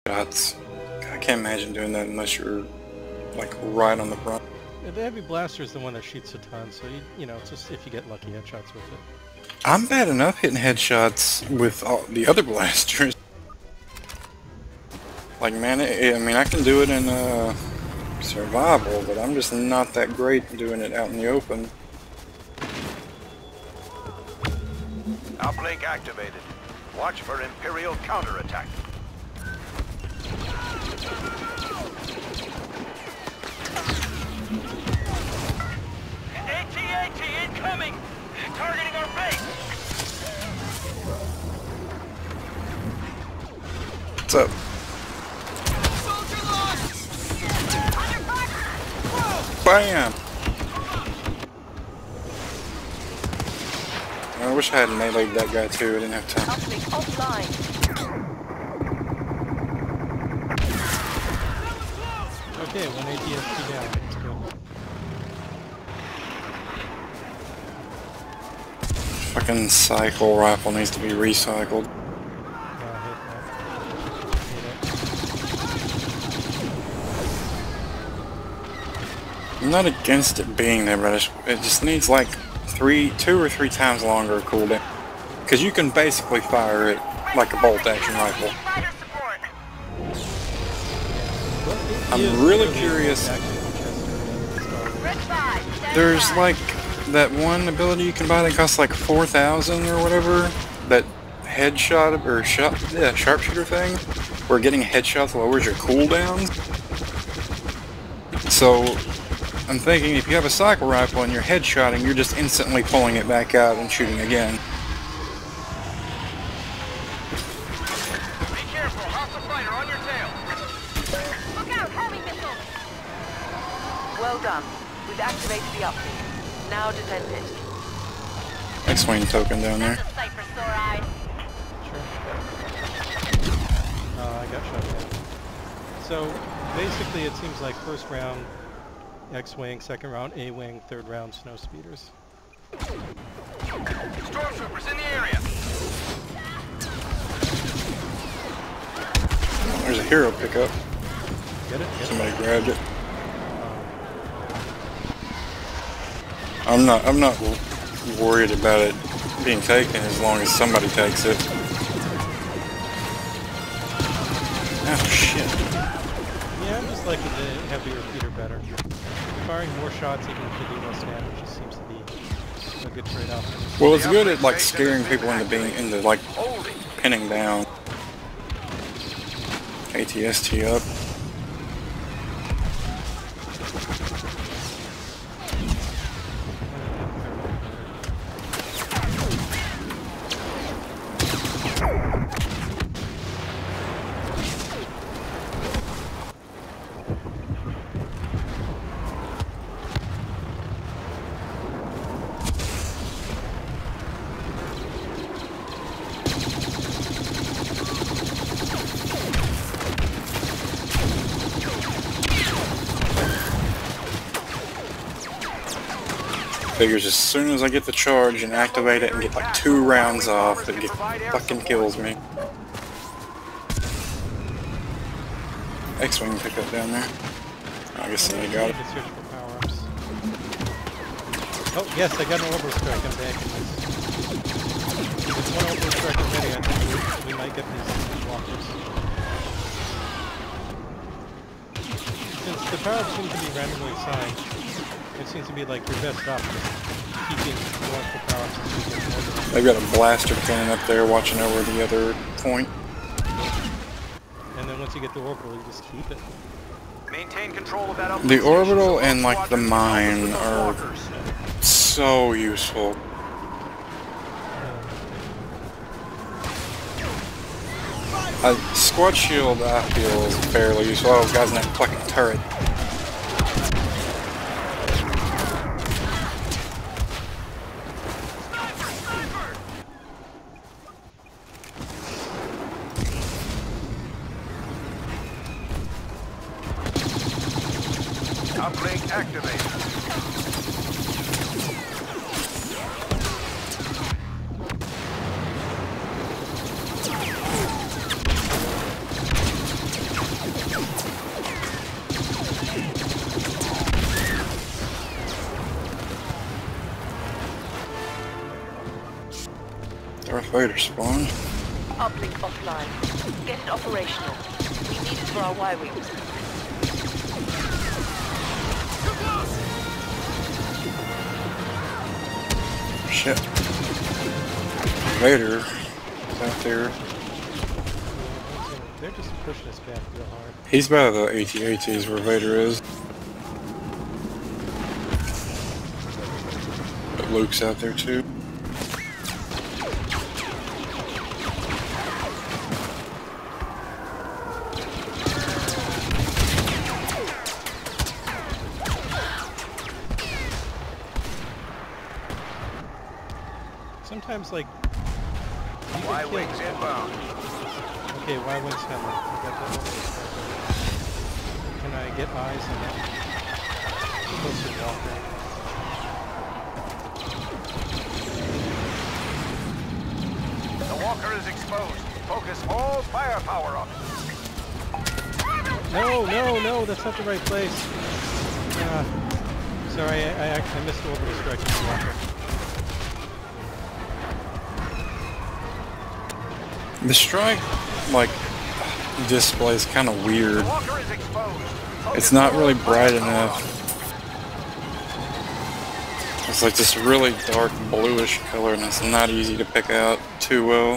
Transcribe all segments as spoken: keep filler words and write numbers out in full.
shots. I can't imagine doing that unless you're like right on the front. Yeah, the heavy blaster is the one that shoots a ton, so you you know, it's just if you get lucky headshots with it. I'm bad enough hitting headshots with all the other blasters. Like, man, it, I mean, I can do it in uh, survival, but I'm just not that great doing it out in the open. Uplink activated. Watch for Imperial counterattack. AT AT incoming! Targeting our base! What's up? Soldier lost! Under fire! Bam! I wish I had meleeed that guy too, I didn't have time. Uplink offline. Okay, one A T S T down. Let's go. Fucking cycle rifle needs to be recycled. Uh, hit that. Hit it. I'm not against it being there, but it just needs like three, two or three times longer cooldown. Because you can basically fire it like a bolt action rifle. Fighter support! I'm really curious. Red five, stand There's by. like that one ability you can buy that costs like four thousand or whatever. That headshot or shot, yeah, sharpshooter thing, where getting a headshot lowers your cooldowns. So I'm thinking if you have a cycle rifle and you're headshotting, you're just instantly pulling it back out and shooting again. Be careful, hostile fighter on your tail! Look out, heavy missile! Well done. We've activated the uplink. Now defend it. X-wing token down there. That's a sight for sore eyes. Sure. Uh, I got shot down. So basically, it seems like first round X-wing, second round A-wing, third round snow speeders. Stormtroopers in the area! There's a hero pickup. Get it? Get it? Somebody grabbed it. Um, I'm not. I'm not worried about it being taken as long as somebody takes it. Oh shit! yeah, I'm just liking the heavy repeater better. Firing more shots even if they do less damage just seems to be a good trade-off. Well, it's good at like scaring people into being into like pinning down. A T S T up. Figures as soon as I get the charge and activate it and get like two rounds off, it get, fucking kills me. X-wing pickup down there. I guess somebody got it. Need to search for power-ups. Oh, yes, I got an orbital strike. I'm back. If it's one orbital strike already, I think we, we might get these walkers. Since the power-ups seem to be randomly assigned, it seems to be like your best option. Keeping going for power-ups until you get more than They've got a blaster cannon up there watching over the other point. and then once you get the orbital, you just keep it. Maintain control of that uplink The station orbital so and like the squadrons can mine help with those are walkers. so useful. Uh, squad shield I feel is fairly useful. Oh, guy's in that fucking turret. Uplink activated. Vader spawn. Uplink offline. Get it operational. We need it for our Y-wings. Shit. Vader is out there. They're just pushing us back real hard. He's by the A T A Ts where Vader is. But Luke's out there too. Sometimes, like, you Y can wings kill. inbound. Okay, Y-wings coming. I got that one. Can I get eyes on that? Close to Walker. The walker is exposed. Focus all firepower on it. No, no, no, that's not the right place. Uh, sorry, I, I, I missed orbital strike on the Walker. The strike, like, display is kind of weird. The walker is exposed. Focus It's not all really bright firepower enough. on it. It's like this really dark bluish color, and it's not easy to pick out too well.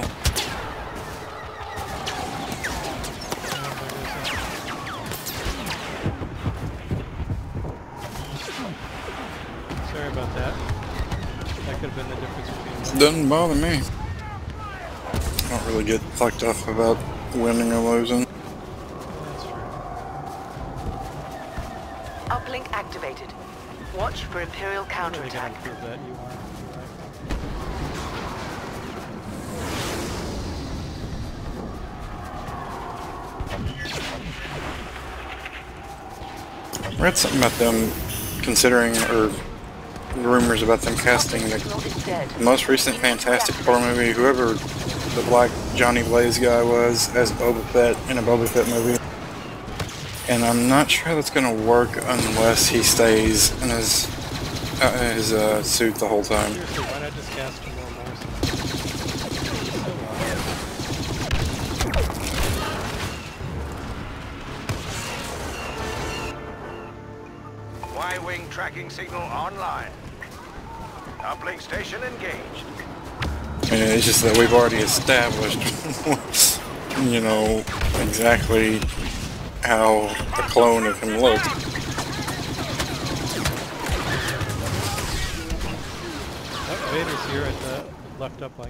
Sorry about that. That could have been the difference between. Doesn't bother me. I don't really get fucked up about winning or losing. That's true. Uplink activated. Watch for Imperial Really counterattack. gotta prove that you are. You're right. I read something about them considering, or rumors about them casting the Signal is dead. most recent Fantastic Four movie, whoever the Black Johnny Blaze guy was, as Boba Fett in a Boba Fett movie. And I'm not sure that's going to work unless he stays in his uh, his uh, suit the whole time. Seriously, why not just cast two more Mars? Y-wing tracking signal online. Uplink station engaged. I mean, it's just that we've already established, you know, exactly how a clone of him looked. Oh, Vader's here at the left uplink.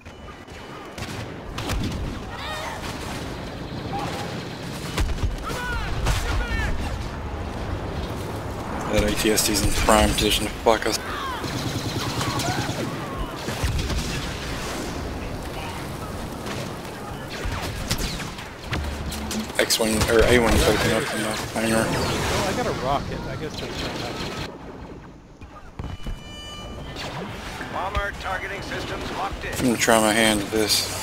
That A T S T's in prime position to fuck us. X-wing or A-wing open up in the hangar. Oh, I got a rocket. I guess that's not much. Bomber targeting systems locked I'm in. gonna try my hand at this.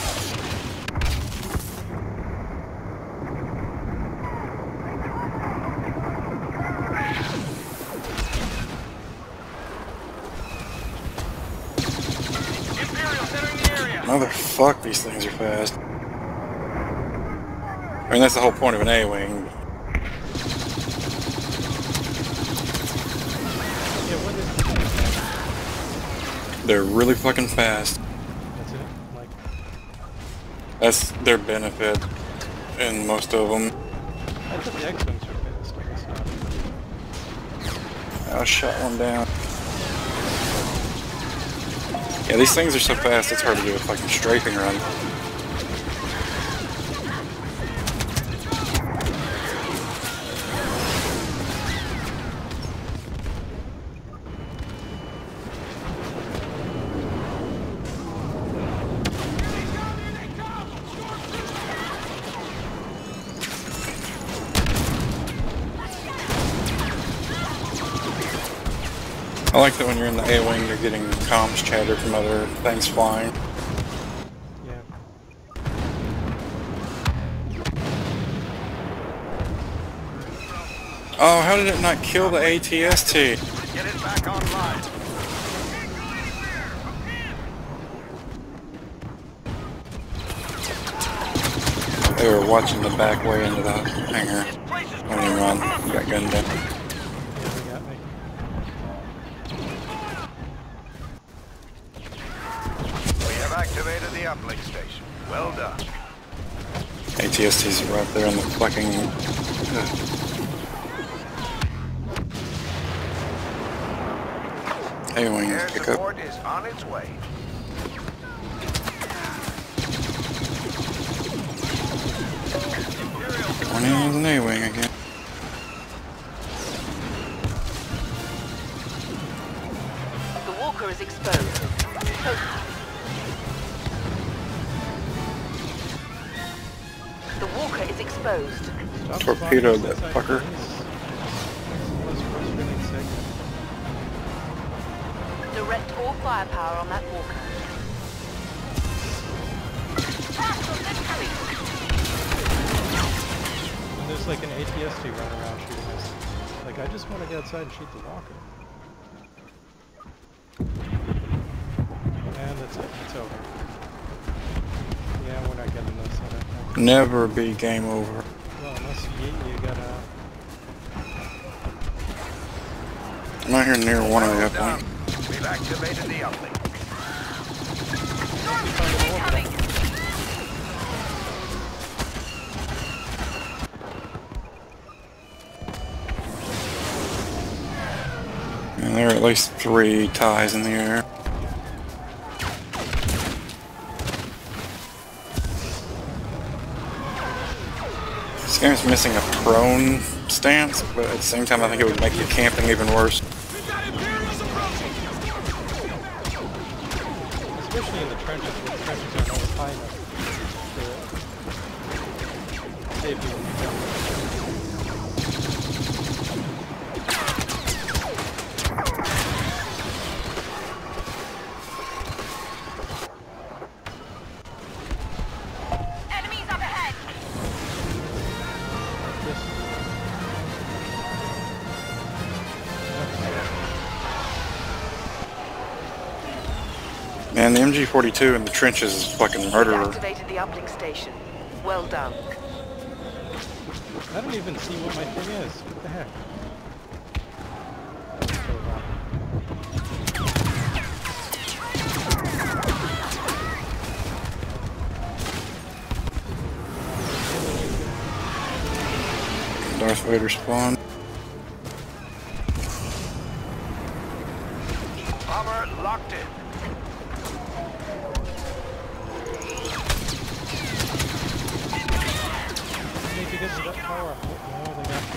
Imperials entering the area. Motherfuck, these things are fast. I mean, that's the whole point of an A-wing. Yeah, what is They're really fucking fast. That's it? Like, That's their benefit in most of them. I thought the X-Wings were fast. I guess not. I shot one down. Yeah, these things are so fast it's hard to do a fucking strafing run. I like that when you're in the A-wing, you're getting comms chatter from other things flying. Yeah. Oh, how did it not kill the A T S T? Get it back online. They were watching the back way into the hangar when he run. He got gunned down. Yeah, they got me. We have activated the uplink station. Well done. A T S T's right there in the fucking... Uh, A-wing Air pickup. support is on its way. Going in with an A-wing again. The walker is exposed. Focus. The walker is exposed. Stop Torpedo spawning that inside fucker. base. That's the most frustrating segment. Direct all firepower on that walker. And there's like an A T S T running around shooting us. Like, I just want to get outside and shoot the walker. And that's it. It's over. Yeah, we're not getting this, I don't think. Never be game over. Well, unless you, you gotta... I'm out here near one of the Well done. uplink. We've activated the uplink. Incoming! And there are at least three ties in the air. This game's missing a prone stance, but at the same time I think it would make the camping even worse. Especially in the trenches, where the trenches aren't always high enough to save you when you jump. Enemies up ahead! This. Man, the M G forty-two in the trenches is fucking We've murderer. activated the uplink station. Well done. I don't even see what my thing is. What the heck? So, Darth Vader spawn. Bomber locked in. I need to get to that power. No, they got...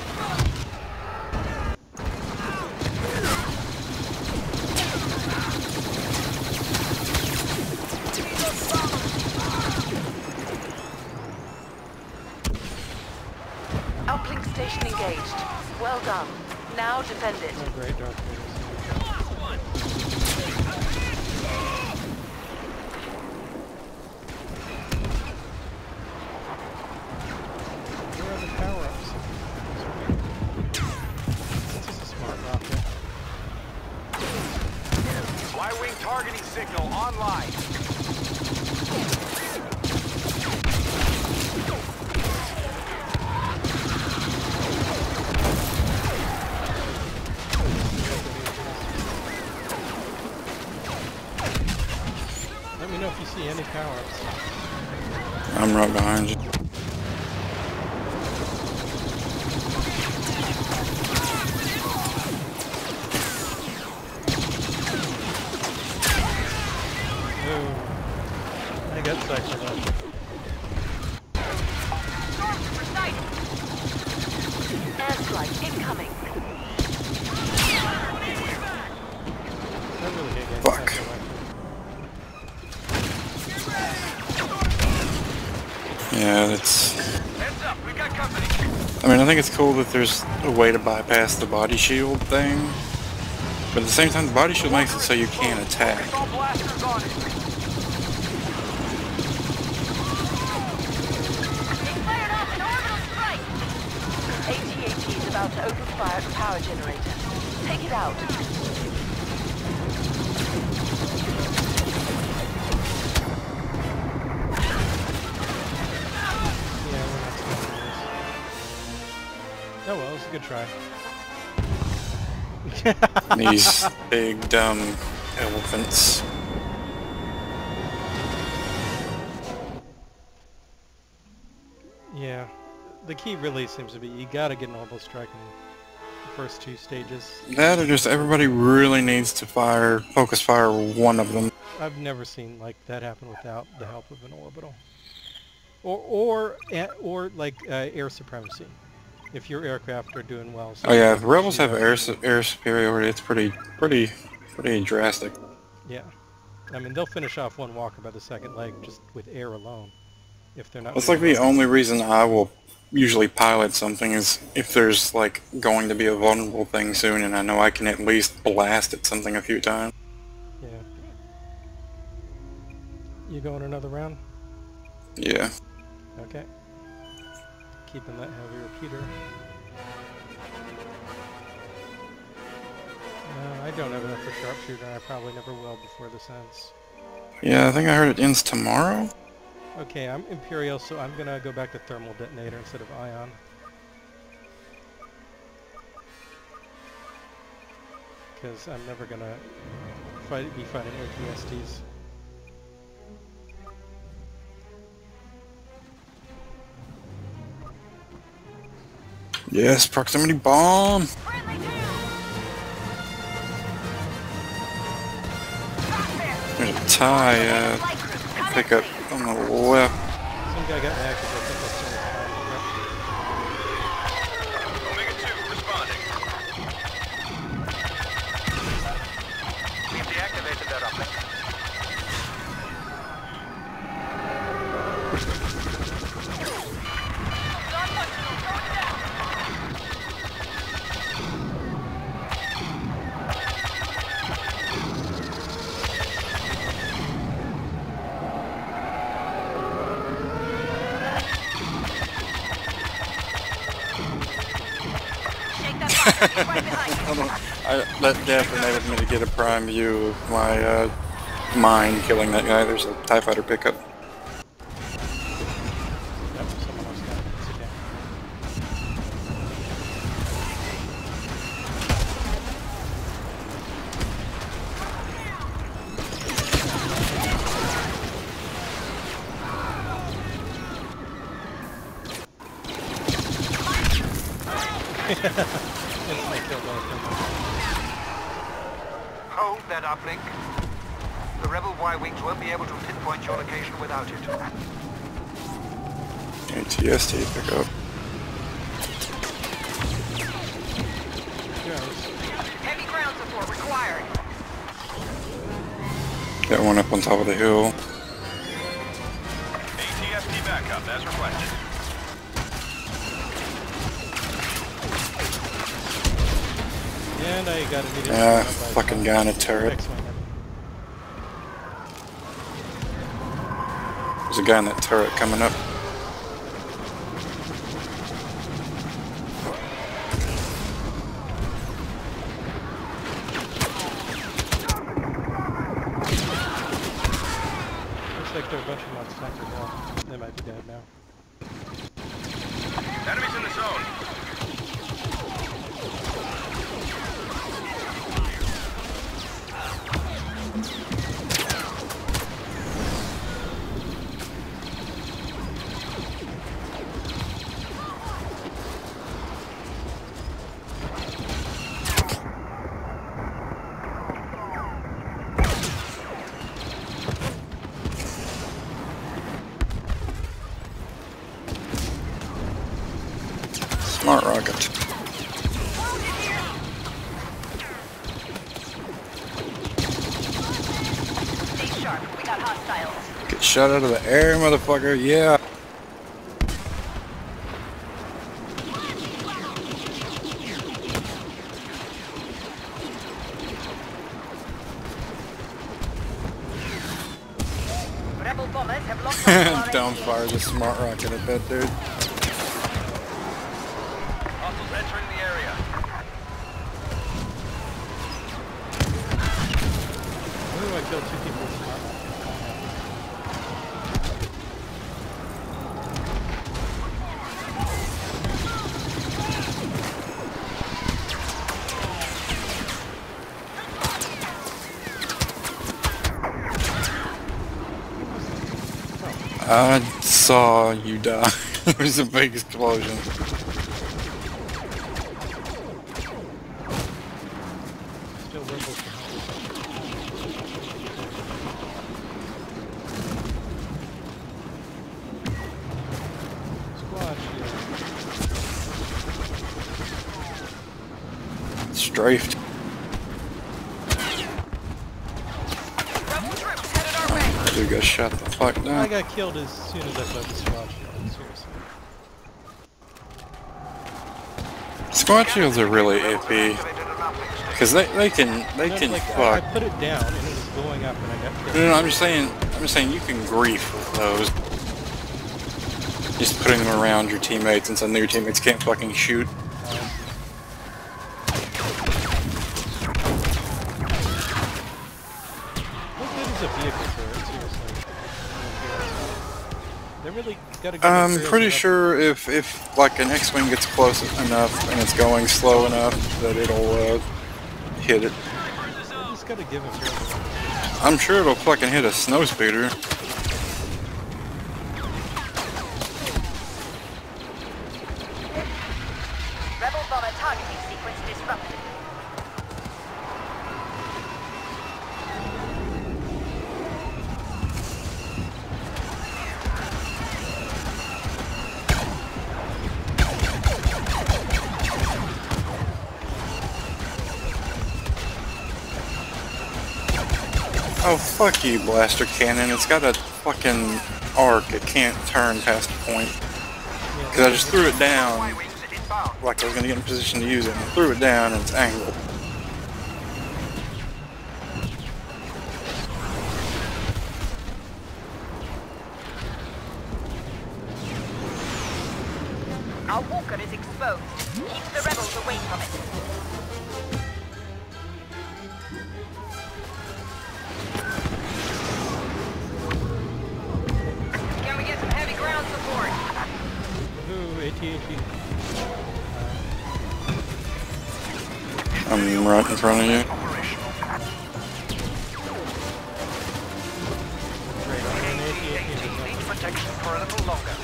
Uplink station engaged. Well done. Now defend it. Oh, great, Darth Vader. Where are the power-ups? This is a smart rocket. Y-wing targeting signal online. Let me know if you see any power-ups. I'm right behind you. Ooh. I got cycled up. Stormtrooper sight! Airstrike incoming. I really hate getting Fuck. cycled up. Yeah, that's... Heads up, we got company. I mean, I think it's cool that there's a way to bypass the body shield thing. But at the same time, the body shield makes it so you can't attack. All blasters on it. They fired off an orbital strike! A T A T is about to open fire at the power generator. Take it out. Yeah, Oh well, it was a good try. These big dumb elephants. Yeah, the key really seems to be you gotta get an orbital strike in the first two stages. That or just everybody really needs to fire, focus fire one of them. I've never seen like that happen without the help of an orbital. Or or eh, or like uh, air supremacy. If your aircraft are doing well. So Oh yeah, if rebels have air su air superiority, it's pretty pretty pretty drastic. Yeah, I mean they'll finish off one walker by the second leg just with air alone. If they're not. That's like the only reason I will usually pilot something is if there's like going to be a vulnerable thing soon, and I know I can at least blast at something a few times. Yeah. You going another round? Yeah. Okay. Keeping that heavy repeater. Uh, I don't have enough for sharpshooter, and I probably never will before this ends. Yeah, I think I heard it ends tomorrow. Okay, I'm Imperial, so I'm gonna go back to thermal detonator instead of ion. Because I'm never gonna fight, be fighting O T S Ts. Yes, proximity bomb. Friendly down. There's a tie uh, pickup on the left. Some guy got active, I think that's the Omega two responding. We've deactivated that uplink. Non-functional, going down. Shake that fire. He's right behind you. I don't, I, that definitely enabled me to get a prime view of my uh, mine killing that guy. There's a TIE fighter pickup. Yep, someone else got it. It's okay. Instantly killed both of them. Hold that uplink. The rebel Y-wings won't be able to pinpoint your location without it. A T S T pickup. Goes. Heavy ground support required. Got one up on top of the hill. A T S T backup as requested. And I got immediately. Ah, shot by fucking guy in a turret. X-Wing. There's a guy in that turret coming up. Looks like there are a bunch of them on sniper hill. They might be dead now. Enemies in the zone. Smart rocket. Stay sharp. We got hostiles. Get shot out of the air, motherfucker. Yeah. Rebel bombers have lost our Down fires a smart rocket at that dude. Hostiles entering the area. Why do I kill two people with smart? I saw you die. It was a big explosion. Still rebels behind. Squad shield. Strafed. Rebel troops headed our way. Dude got shot the fuck I down. got killed as soon as I put the squad shield. Seriously. Squad shields are really iffy. Activated an uplink station. Because they, they can, they No, can like, I, I fuck. put it down and it was going up and I got killed. No, no, I'm just saying, I'm just saying you can grief with those. Just putting them around your teammates and suddenly your teammates can't fucking shoot. What good is a vehicle for it, seriously? They really gotta go I'm pretty sure if, if like an X-Wing gets close enough and it's going slow enough that it'll uh, hit it. They just gotta give it real. I'm sure it'll fucking hit a snowspeeder. Rebel bomber targeting sequence disrupted. Oh, fuck you, blaster cannon. It's got a fucking arc. It can't turn past a point. Because I just threw it down Y-wings inbound. like I was going to get in a position to use it. I threw it down and it's angled. Our walker is exposed. Keep the rebels away from it. Can we get some heavy ground support? Ooh, A T A T. I'm right in front of you. Operational. Great, I'm in A T A T. Need protection for a little longer.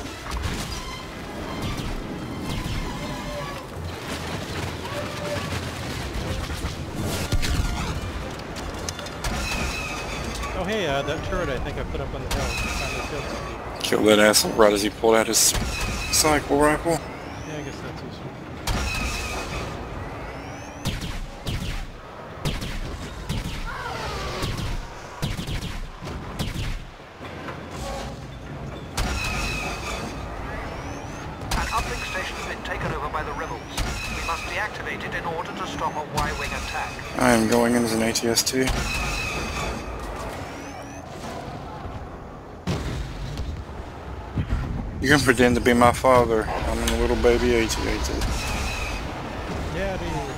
Oh hey, uh, that turret I think I put up on the hill. Finally killed some people. Killed that asshole right as he pulled out his cycle rifle. Yeah, I guess that's useful. An uplink station has been taken over by the rebels. We must deactivate it in order to stop a Y-wing attack. I am going in as an A T S T. You can pretend to be my father. I'm a little baby A T A T. Yeah, dude.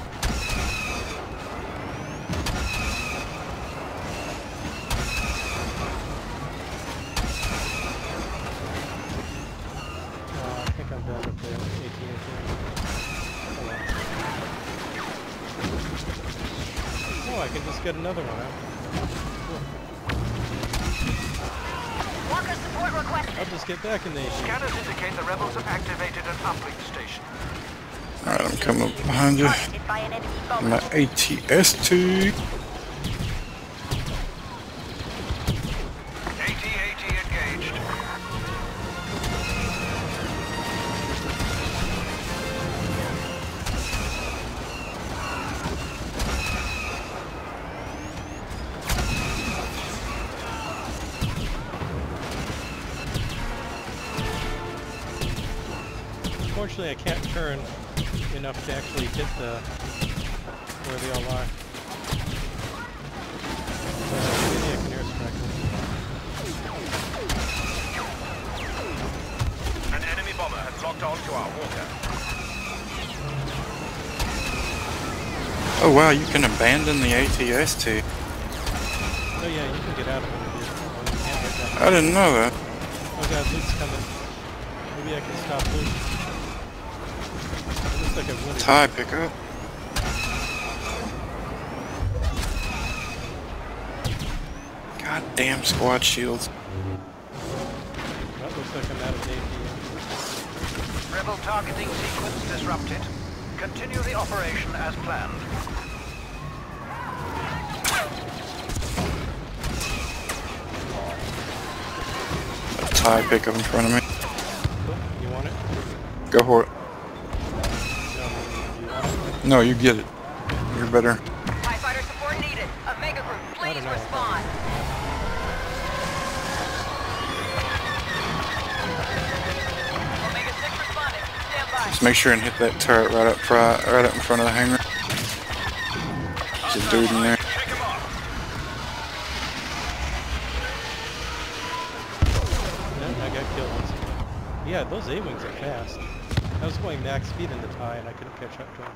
Uh, I think I'm done with the A T A T. Oh, I can just get another one out. Walker support requested. I'll just get back in the A T A T. Scanners indicate the rebels have activated an uplink station. Alright, I'm coming up behind you. Targeted by an enemy bomber. My A T S T. A T A T engaged. Unfortunately, I can't turn enough to actually hit the where they all are. Uh, maybe I can airstrike them. An enemy bomber has locked on to our walker. Oh wow, you can abandon the A T S T. Oh yeah, you can get out of it. if you- oh, you can't get back. I didn't know that. Oh god, Luke's coming. Maybe I can stop Luke. It looks like I've wounded. Tie pickup. God damn squad shields. Well, Looks like I'm out of date here. Rebel targeting sequence disrupted. Continue the operation as planned. A TIE pickup in front of me. Cool. You want it? Go for it. No, you want it? No, you get it. You're better. TIE fighter support needed. Omega Group, please don't know. respond. Omega six responding. Stand by. Just make sure and hit that turret right up front, right up in front of the hangar. There's a dude in there. Take him off. No, I got killed once again. Yeah, those A-Wings are fast. I was going max speed in the TIE and I couldn't catch up to them.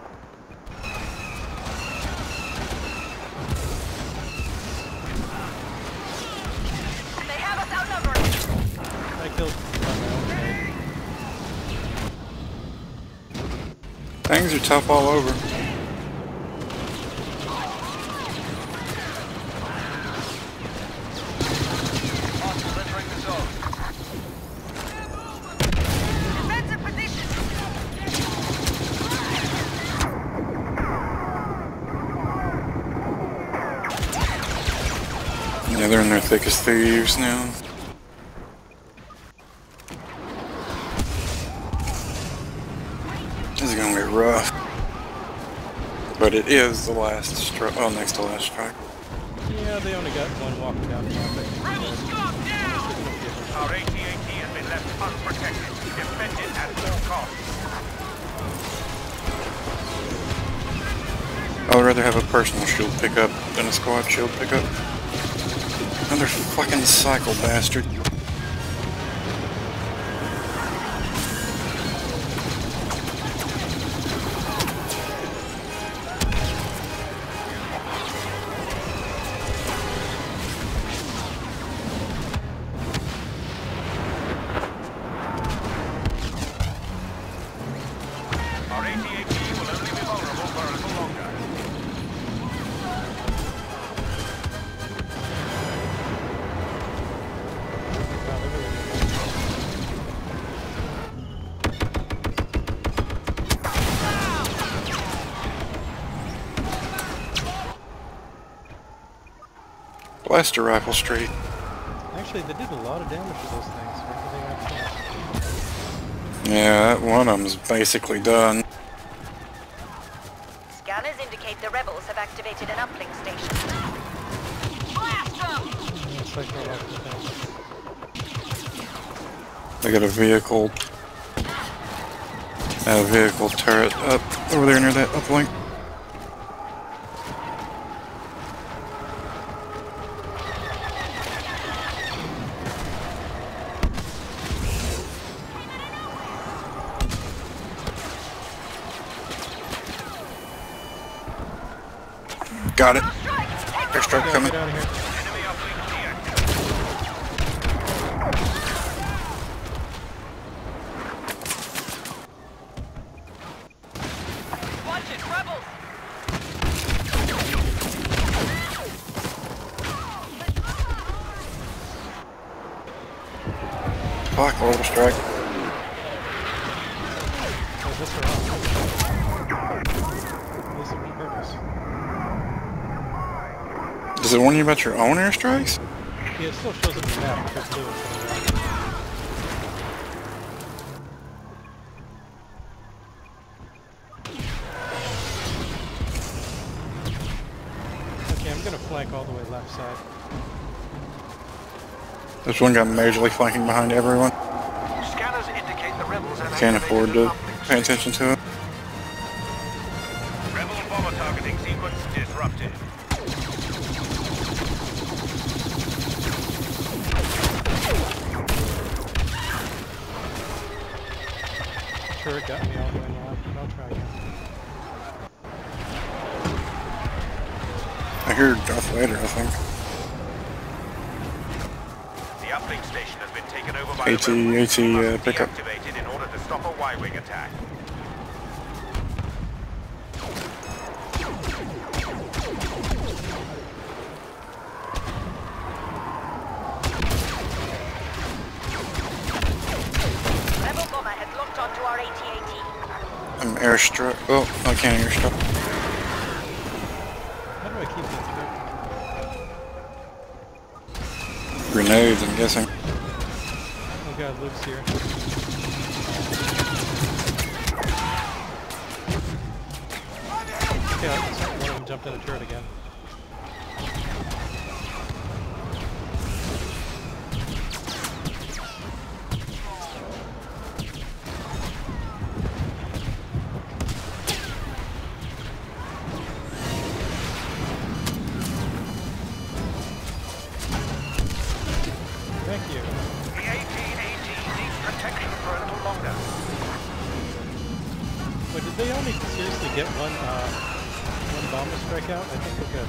They have us outnumbered. I killed on my own side. Things are tough all over. Hostiles entering the zone. Defensive position. Yeah, they're in their thick as thieves now. This is gonna be rough. But it is the last strike. Oh, next to last strike. Yeah, they only got one walking down traffic. Rebels, drop down! Our A T A T has been left unprotected. Defend it at all costs. I would rather have a personal shield pickup than a squad shield pickup. Another fucking cycle bastard. Our A T A T will only be vulnerable for a little longer. Wow, they're really good. Blaster Rifle Street. Actually, they did a lot of damage to those things. Where did they actually? Yeah, that one of them's basically done. Scanners indicate the rebels have activated an uplink station. Blast them! Yeah, it's like they're off the thing. They got a vehicle. A vehicle turret up over there near that uplink. Got it. Airstrike Yeah, coming. get out of here. Enemy uplink deactivated. Watch it, rebels! Fuck, orbital strike. Oh, this are off. This won't hurt us. Does it warn you about your own airstrikes? Yeah, it still shows up the map because blue is coming around. Okay, I'm gonna flank all the way left side. This one got majorly flanking behind everyone. Scanners indicate the rebels have Can't activated afford to an uplink pay station. attention to it. Rebel bomber targeting sequence disrupted. Turret got me all the way left, but I'll try again. I hear Darth Vader, I think. The uplink station has been taken over by AT, the rebels. AT, uh, Must be pickup. activated in order to stop a Y-wing attack. I'm airstruck. Oh, I can't airstruck. How do I keep this trip? Grenades, I'm guessing. Oh god, Luke's here. Okay, one of them jumped in a turret again. Thank you. The A T A T needs protection for a little longer. Wait, did they only seriously get one, uh, one bomber strike out? I think we're good.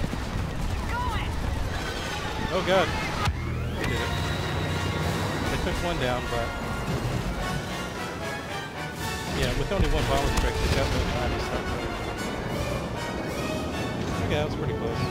Oh god. They did it. They took one down, but... Yeah, with only one bomber strike, they got really time to start with. Okay, that was pretty close.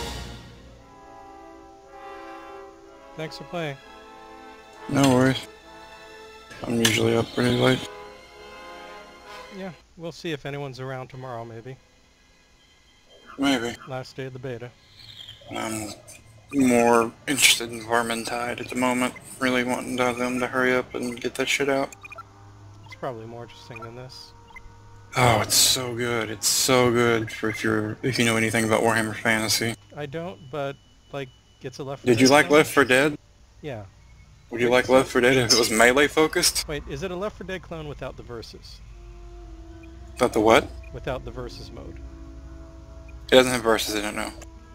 Thanks for playing. No worries. I'm usually up pretty late. Yeah, we'll see if anyone's around tomorrow, maybe. Maybe. Last day of the beta. I'm more interested in Vermintide at the moment. Really wanting to- them to hurry up and get that shit out. It's probably more interesting than this. Oh, it's so good. It's so good for if you're if you know anything about Warhammer Fantasy. I don't, but, like, it's a Left four Did you Dead like clone? Left four Dead? Yeah. Would you like Left four Dead if it was melee focused? Wait, is it a Left four Dead clone without the versus? About the what? Without the versus mode? It doesn't have versus in it, no.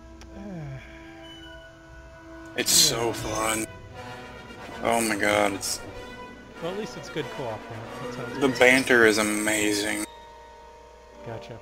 It's so fun. Oh my god, it's Well, at least it's good co-op now. That sounds the good. banter is amazing. Gotcha.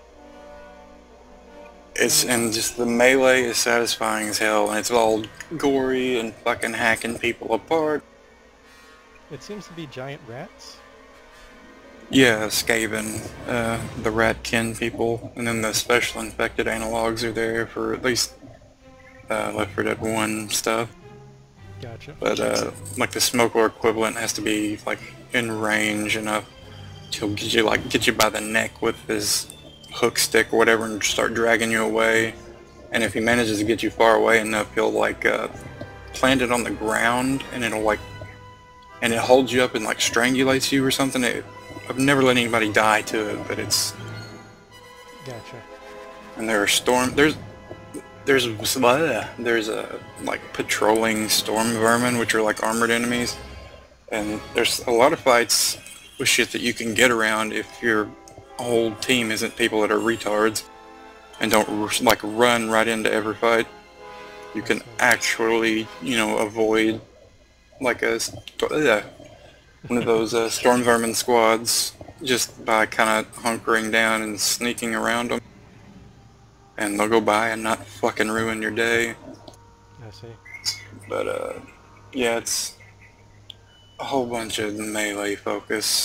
It's and just the melee is satisfying as hell, and it's all gory and fucking hacking people apart. It seems to be giant rats. Yeah, Skaven, uh, the Ratkin people, and then the special infected analogs are there for at least uh, Left four Dead one stuff. Gotcha. But uh, like the Smokelord equivalent has to be like in range enough to get you like get you by the neck with his hook stick or whatever and start dragging you away. And if he manages to get you far away enough, he'll like uh, plant it on the ground and it'll like and it holds you up and like strangulates you or something. It, I've never let anybody die to it, but it's Gotcha. and there are storm there's there's uh, there's a like patrolling storm vermin which are like armored enemies, and there's a lot of fights with shit that you can get around if your whole team isn't people that are retards and don't r- like run right into every fight. You can actually, you know, avoid like a st- uh, one of those uh, storm vermin squads just by kind of hunkering down and sneaking around them. And they'll go by and not fucking ruin your day. I see. But, uh, yeah, it's a whole bunch of melee focus.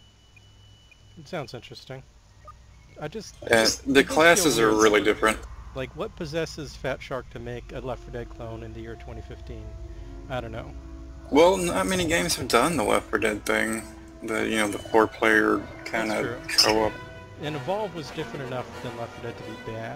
It sounds interesting. I just... And it the does feel classes are weird. really different. Like, what possesses Fat Shark to make a Left four Dead clone in the year twenty fifteen? I don't know. Well, not many games have done the Left four Dead thing. The, you know, the four-player kind That's of true. co-op. And Evolve was different enough than Left four Dead to be bad.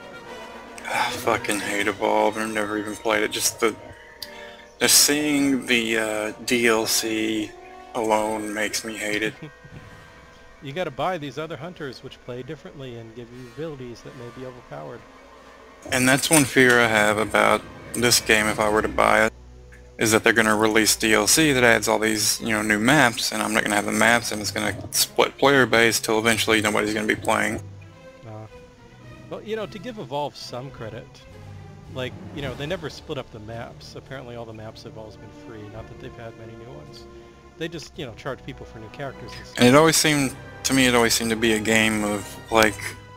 I fucking hate Evolve. I've never even played it. Just the... Just seeing the uh, D L C alone makes me hate it. You gotta buy these other hunters which play differently and give you abilities that may be overpowered. And that's one fear I have about this game if I were to buy it, is that they're going to release D L C that adds all these, you know, new maps, and I'm not going to have the maps, and it's going to split player base till eventually nobody's going to be playing. Uh, well, you know, to give Evolve some credit, like, you know, they never split up the maps. Apparently all the maps have always been free, not that they've had many new ones. They just, you know, charge people for new characters and stuff. And it always seemed, to me, it always seemed to be a game of, like,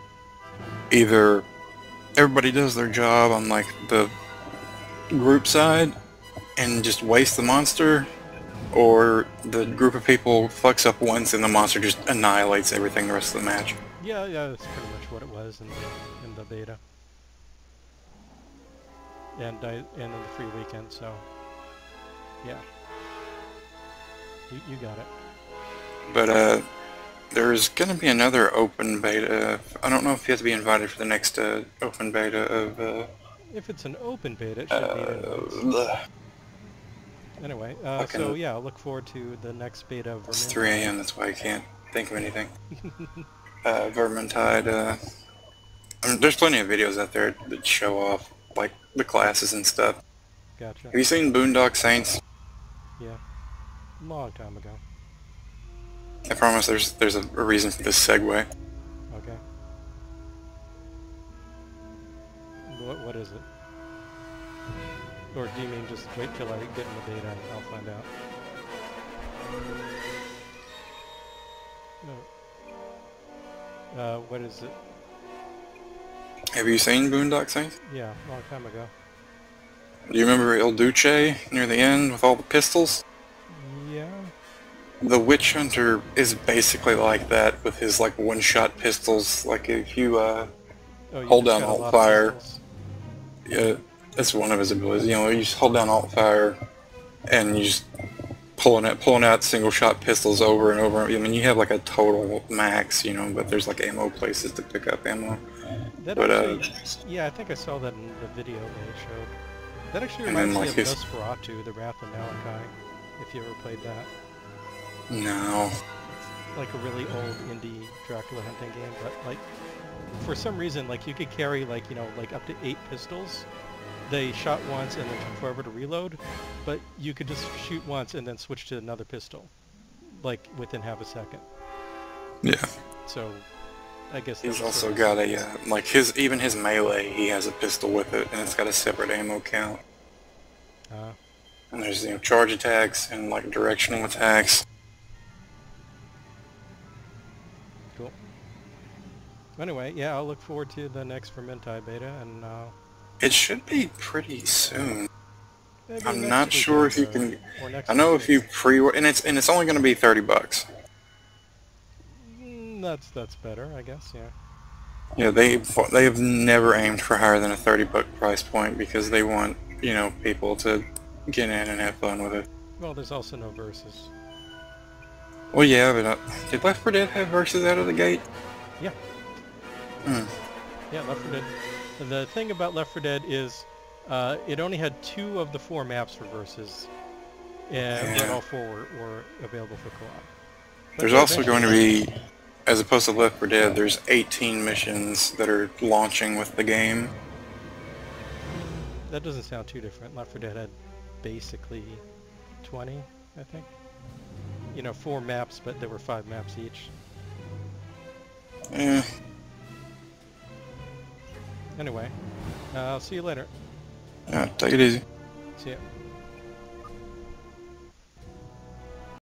either everybody does their job on, like, the group side and just waste the monster, or the group of people fucks up once and the monster just annihilates everything the rest of the match. Yeah, yeah, that's pretty much what it was in the, in the beta. And, I, and in the free weekend, so, yeah. You, you got it. But, uh, There's gonna be another open beta. I don't know if you have to be invited for the next uh, open beta of. Uh, If it's an open beta, it should uh, be invites. bleh. Anyway, uh, fucking- so yeah, I'll look forward to the next beta of It's Vermintide. three A M That's why I can't think of anything. uh, Vermintide. Uh, I mean, there's plenty of videos out there that show off like the classes and stuff. Gotcha. Have you seen Boondock Saints? Yeah. Long time ago. I promise there's there's a, a reason for this segue. Okay. What, what is it? Or do you mean just wait till I get in the beta and I'll find out? No. Uh, what is it? Have you seen Boondock Saints? Yeah, long time ago. Do you remember El Duce near the end with all the pistols? Yeah. The Witch Hunter is basically like that with his like one-shot pistols. Like if you uh, Oh, you Hold just down got a Alt lot of fire. pistols. yeah, that's one of his abilities. You know, you just hold down Alt Fire, and you just pulling it, pulling out single-shot pistols over and over. I mean, you have like a total max, you know, but there's like ammo places to pick up ammo. That But, uh, actually, yeah, I think I saw that in the video they showed. That actually And reminds then, me like, of his- Nosferatu, the Wrath of Malachi, if you ever played that. No. Like a really old indie Dracula hunting game, but like, for some reason, like you could carry like, you know, like up to eight pistols. They shot once and then took forever to reload, but you could just shoot once and then switch to another pistol, like within half a second. Yeah. So, I guess that He's was also sort of- got a, uh, like his, even his melee, he has a pistol with it, and it's got a separate ammo count. Uh, And there's, you know, charge attacks and like directional attacks. Cool. Anyway, yeah, I'll look forward to the next Vermintide beta, and uh, It should be pretty soon. maybe I'm next not week sure or if you so, can. or next I know week. if you pre, and it's and it's only going to be thirty bucks. Mm, that's that's better, I guess. Yeah. Yeah, they they have never aimed for higher than a thirty buck price point because they want, you know, people to get in and have fun with it. Well, there's also no verses. Well, yeah, but uh, did Left four Dead have verses out of the gate? Yeah. Hmm. Yeah, Left four Dead. The thing about Left four Dead is, uh, it only had two of the four maps for verses, and but Yeah. all four were, were available for co-op. But There's yeah, also going to eventually- be, as opposed to Left four Dead, there's eighteen missions that are launching with the game. That doesn't sound too different. Left four Dead had basically twenty, I think. You know, four maps, but there were five maps each. Eh, Anyway, uh, I'll see you later. yeah, take it easy. See ya.